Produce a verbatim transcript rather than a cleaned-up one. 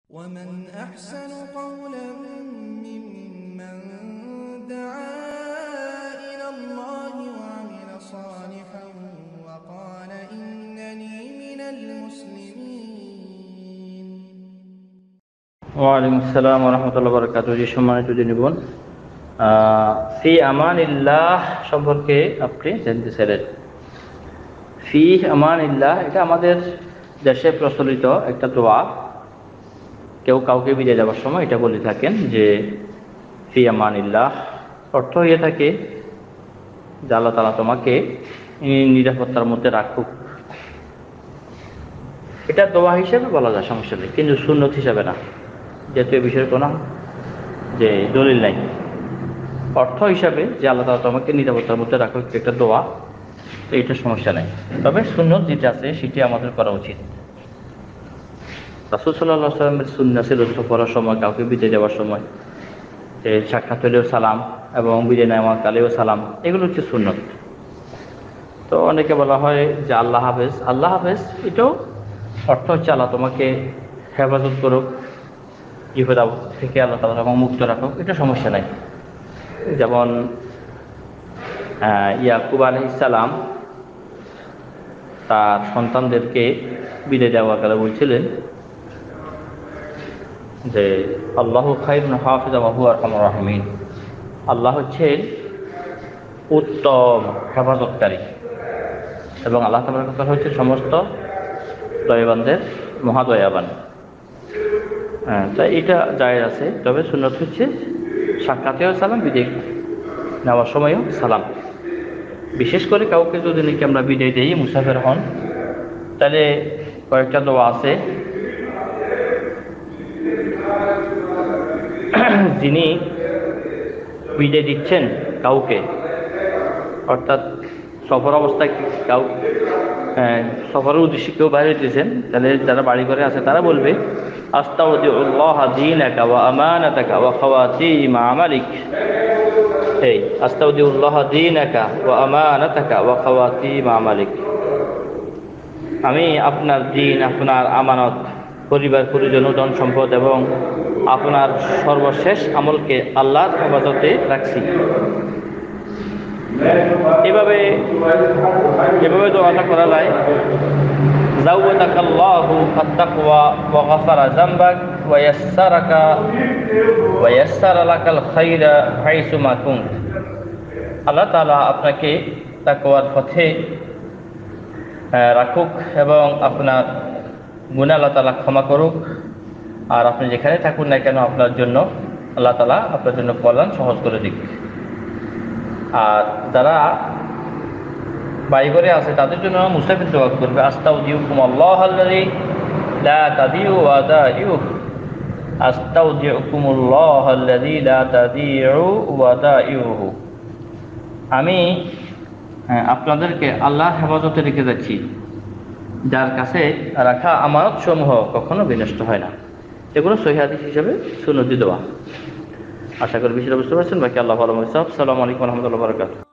ومن أحسن قولا ممن دعا إلى الله وعمل صالحا وقال إنني من المسلمين. ওয়ালাইকুম আসসালাম ওয়া রাহমাতুল্লাহি ওয়া বারাকাতুহু। জি সম্মানিত দিনীগণ, ফি আমানিল্লাহ সম্পর্কে আপনি জানতে চাইলেন। ফি আমানিল্লাহ এটা আমাদের দেশে প্রচলিত একটা দোয়া। কেউ কাউকে বিদায় দেওয়ার সময় এটা বলে থাকেন যে ফি আমানিল্লাহ। অর্থ হয়ে থাকে যে আল্লাহ তাআলা তোমাকে নিরাপত্তার মধ্যে রাখুক। এটা দোয়া হিসেবে বলা যায়, সমস্যা নেই, কিন্তু সুন্নত হিসাবে না, যেহেতু এ বিষয়ের কোনো যে দলিল নাই। অর্থ হিসাবে যে আল্লাহ তাআলা তোমাকে নিরাপত্তার মধ্যে রাখুক একটা দোয়া, তো এটা সমস্যা নেই। তবে সুন্নত যেটা আছে সেটি আমাদের করা উচিত। রাসূল সাল্লাল্লাহু আলাইহি ওয়াসাল্লামের সুন্নাত ছিল পড়ার সময়, কাউকে বিদায় দেওয়ার সময় যে সাক্ষাৎ হলেও সালাম এবং বিদায় নেওয়ার কালেও সালাম, এগুলো হচ্ছে সুন্নত। তো অনেকে বলা হয় যে আল্লাহ হাফেজ। আল্লাহ হাফেজ এটাও অর্থ হচ্ছে আল্লাহ তোমাকে হেফাজত করুক, বিপদ আপদ থেকে আল্লাহ তাআলা এবং মুক্ত রাখুক, এটা সমস্যা নাই। যেমন ইয়াকুব আলাইহিস সালাম তার সন্তানদেরকে বিদায় দেওয়ার কালে বলছিলেন যে আল্লাহু খায়রুন হাফিজা ওয়া হুয়া আরহামুর রাহিমিন। আল্লাহ হচ্ছেন উত্তম হেফাজতকারী এবং আল্লাহ তাবারক ওয়া তাআলা হচ্ছেন সমস্ত দয়াবানদের মহাদয়াবান। হ্যাঁ, তাই এটা জায়েজ আছে। তবে সুন্নত হচ্ছে সাক্ষাতেও সালাম, বিদায় নেওয়ার সময়ও সালাম। বিশেষ করে কাউকে যদি নাকি আমরা বিদায় দিই, মুসাফির হন, তাহলে কয়েকটা দোয়া আছে। যিনি বিদায় দিচ্ছেন কাউকে, অর্থাৎ সফর অবস্থায় কাউ সফরের উদ্দেশ্যে কেউ বাইরে দিয়েছেন, তাহলে যারা বাড়ি ঘরে আছে তারা বলবে আস্তাউদিউল্লাহ দীনাকা ওয়া আমানাতাকা ওয়া খাওয়াতিম আমালিক। এই আস্তাউদিউল্লাহ দীনাকা ওয়া আমানাতাকা ওয়া খাওয়াতিম আমালিক। আমি আপনার দিন, আপনার আমানত, পরিবার পরিজন, ধন সম্পদ এবং আপনার সর্বশেষ আমলকে আল্লাহর হেফাজতে রাখছি। এভাবে এভাবে দোয়াটা করা যায়। যাওয়াতাকাল্লাহু আত-তাকওয়া ওয়া গাফারা যামবাক ওয়া ইয়াসসারাকা ওয়া ইয়াসসারা লাকাল খায়রা হাইসুমা কুনত। আল্লাহ তাআলা আপনাকে তাকওয়ার পথে রাখুক এবং আপনার গুনাহ আল্লাহ তাআলা ক্ষমা করুক। আর আপনি যেখানে থাকুন না কেন, আপনার জন্য আল্লাহ তাআলা আপনার জন্য কল্যাণ সহজ করে দিক। আর যারা বাড়ি ঘরে আছে তাদের জন্য মুসাফির দোয়া করবে আস্তাউদিউকুমুল্লাহাল্লাযী লা তাদিউ ওয়াদাইহু। আস্তাউদিউকুমুল্লাহাল্লাযী লা তাদিউ ওয়াদাইহু। আমি আপনাদেরকে আল্লাহর হেফাজতে রেখে যাচ্ছি, যার কাছে রাখা আমানত সমূহ কখনো বিনষ্ট হয় না। এগুলো সহিহ হাদিস হিসেবে সুন্নতি দোয়া। আশা করি বিষয়টা বুঝতে পারছেন। বাকি আল্লাহ ভালো। আসসালামু আলাইকুম ওয়া রাহমাতুল্লাহি ওয়া বারাকাতুহু।